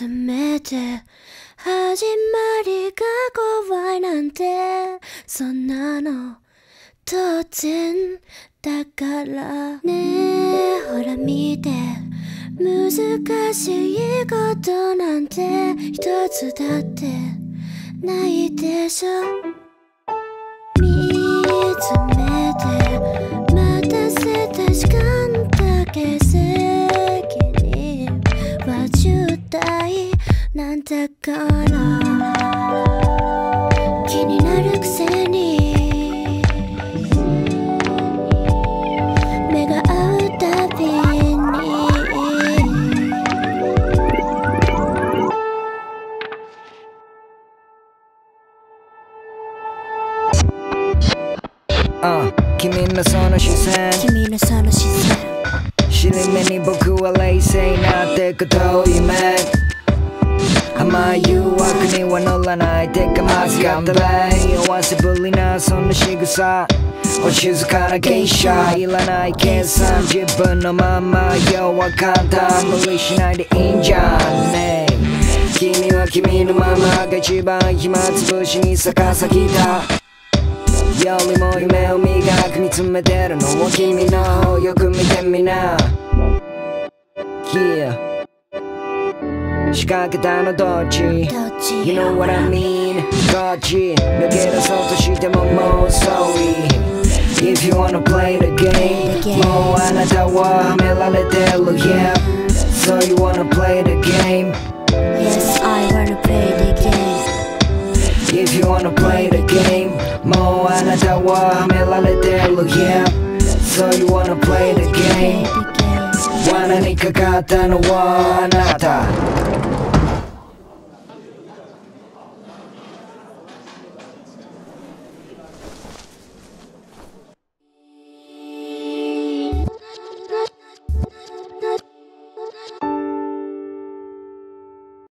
つめて始まりが怖いなんてそんなの当然だからね。ほら見て難しいことなんて一つだってないでしょ。見つめて待たせた時間だけ責任は重大なんだから気になるくせに目が合うたびに君のその視線尻目に僕は冷静なってことを夢甘い誘惑には乗らないてかまずかったれ弱せぶりなそんな仕草お静かな芸者いらない計算自分のまま要は簡単無理しないでいいんじゃんね。君は君のままが一番暇つぶしに逆さきたよりも夢を磨く見つめてるのは君の方よく見てみな、yeah. 仕掛けたのどっち You know what I mean こっち抜け出そうとしてももう遅い If you wanna play the game もうあなたははめられてる Yeah So you wanna play the game Yes, I wanna play the game If you wanna play the game もうあなたははめられてる Yeah So you wanna play the game 罠にかかったのはあなた